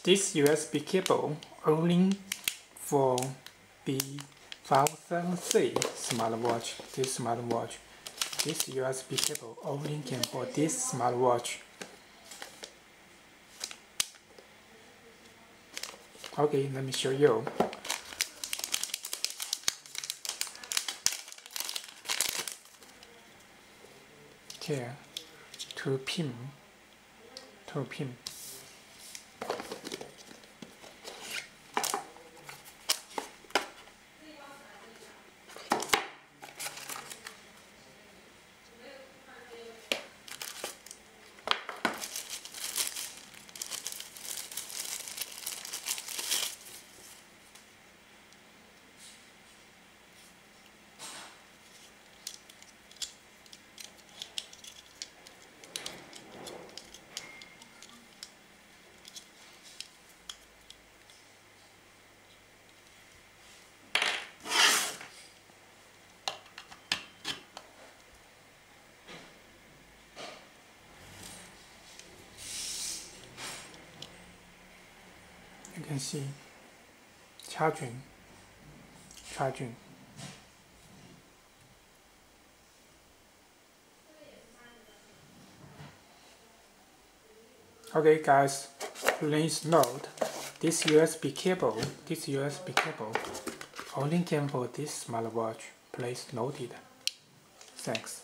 This USB cable only for B57C smartwatch. This smartwatch. This USB cable only can for this smartwatch. Okay, let me show you. Here, two pin. You can see charging. Okay guys, please note this USB cable only came for this smartwatch. Please note it. Thanks.